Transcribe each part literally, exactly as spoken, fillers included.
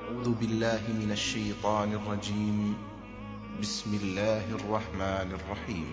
أعوذ بالله من الشيطان الرجيم بسم الله الرحمن الرحيم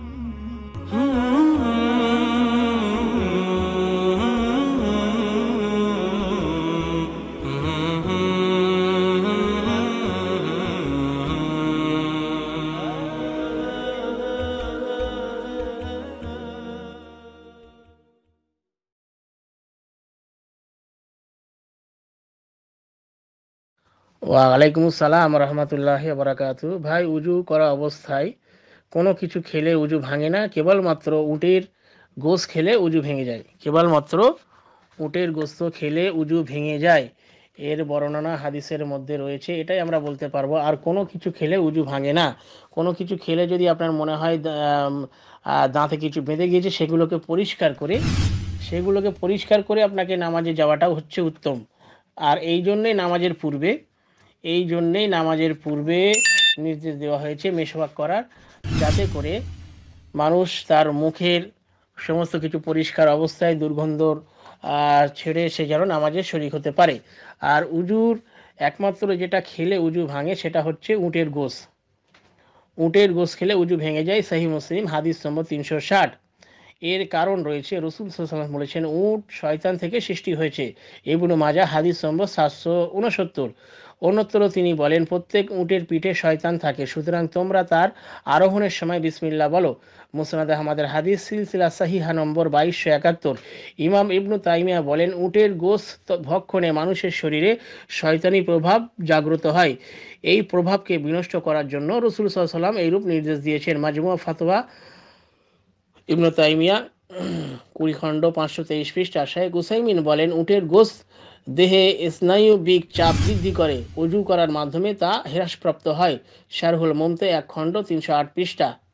ওয়ালাইকুম আসসালাম রহমতুল্লাহি ওয়া বারাকাতুহু। ভাই, উজু করা অবস্থায় কোনো কিছু খেলে উজু ভাঙে না, কেবলমাত্র উটের গোশত খেলে উজু ভেঙে যায়। কেবলমাত্র উটের গোশত খেলে উজু ভেঙে যায়, এর বর্ণনা হাদিসের মধ্যে রয়েছে, এটাই আমরা বলতে পারবো। আর কোনো কিছু খেলে উজু ভাঙে না। কোনো কিছু খেলে যদি আপনার মনে হয় দাঁতে কিছু বেঁধে গিয়েছে, সেগুলোকে পরিষ্কার করে সেগুলোকে পরিষ্কার করে আপনাকে নামাজে যাওয়াটাও হচ্ছে উত্তম। আর এই জন্যে নামাজের পূর্বে এই জন্যেই নামাজের পূর্বে নির্দেশ দেওয়া হয়েছে মেশওয়াক করার, যাতে করে মানুষ তার মুখের সমস্ত কিছু পরিষ্কার অবস্থায় দুর্গন্ধ ছেড়ে সে যেন নামাজে শরীক হতে পারে। আর উজুর একমাত্র যেটা খেলে উজু ভাঙে সেটা হচ্ছে উটের গোশ। উটের গোশ খেলে উজু ভেঙে যায়। সহিহ মুসলিম হাদিস নম্বর তিনশো ষাট। এর কারণ রয়েছে, রাসূল সাল্লাল্লাহু আলাইহি ওয়াসাল্লাম বলেছেন উট শয়তান থেকে সৃষ্টি হয়েছে। ইবনে মাজাহ হাদিস নম্বর সাতশো উনসত্তর। অন্যত্র তিনি বলেন, প্রত্যেক উটের পিঠে শয়তান থাকে, সুতরাং তোমরা তার আরোহণের সময় বিসমিল্লাহ বলো। মুসনাদ আহমদের হাদিস সিলসিলা সাহিহা নম্বর বাইশশো একাত্তর। ইমাম ইবনু তাইমিয়া বলেন, উটের গোশত ভক্ষণে মানুষের শরীরে শয়তানি প্রভাব জাগ্রত হয়। এই প্রভাবকে বিনষ্ট করার জন্য রাসূল সাল্লাল্লাহু আলাইহি ওয়াসাল্লাম এইরূপ নির্দেশ দিয়েছেন। মাজমুয়া ফাতোয়া ইবনু তাইমিয়া কুড়ি খণ্ড পাঁচশো তেইশ পৃষ্ঠা। শাইখ উসাইমিন বলেন, উটের গোশত দেহে স্নায়বিক চাপ বৃদ্ধি করে, উজু করার মাধ্যমে তা হ্রাসপ্রাপ্ত হয়। শারহুল মুমতে এক খণ্ড তিনশো আট পৃষ্ঠা।